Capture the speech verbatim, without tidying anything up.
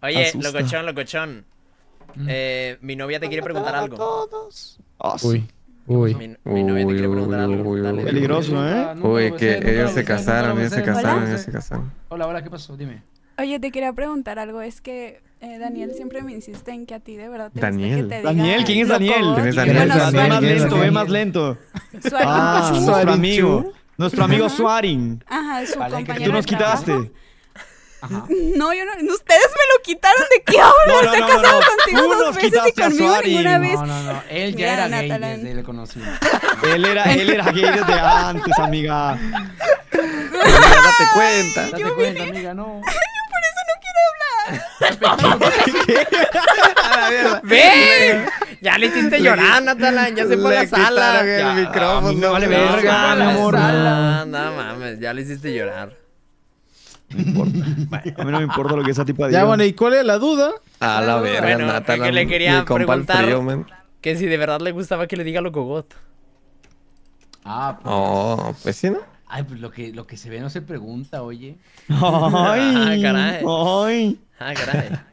Oye, Asusta. locochón, locochón. Eh, mi novia te quiere preguntar algo. Todos. Ah, sí. Uy, uy. Mi, mi novia te quiere preguntar Uy, algo. uy, Dale. uy, Peligroso, ¿eh? Nunca Uy, lo que besé, nunca ellos lo se besé, nunca lo casaron, ellos se besé, nunca lo casaron, besé. ellos se casaron. Hola, hola, ¿qué pasó? Dime. Oye, te quería preguntar algo. Es que eh, Daniel siempre me insiste en que a ti de verdad te Daniel. gusta que te diga Daniel, ¿quién es loco Daniel? bot. ¿Quién es Y Daniel? bueno, Ve Suarin. más ¿Quién es lento, ve Daniel? más lento. Suarin. Ah, Chu. nuestro amigo. Chu. Nuestro amigo Ajá. Suarin. Ajá, su Vale, que compañero Tú nos de trabajo. quitaste. Ajá. No, yo no. Ustedes me lo quitaron. ¿De qué hablas? No, no, Se ha no, casado no. contigo Tú dos nos veces y quitaste a conmigo Suarin. ninguna vez. No, no, no. Él ya Mira, era gay Natalan. desde el conocimiento. Él era, él era gay desde antes, amiga. Amiga, date cuenta. Date cuenta, amiga, no. ¡Ven! Ya le hiciste llorar, Natalan. Ya se fue a la Le sala. quitaron el Ya, micrófono. a mí me vale no, verga, no, mi amor. No, no mames, ya le hiciste llorar. A mí no me importa lo que esa tipa diga. Ya, bueno, ¿y cuál es la duda? A la verga, Bueno, es Natalan. que le quería Mi compa el preguntar- frío, man. Que si de verdad le gustaba que le diga locogot. Ah, pues. Oh, pues sí, ¿no? Ay, pues lo que, lo que se ve no se pregunta, oye. Ay, Ah, caray. ay. Ah, caray.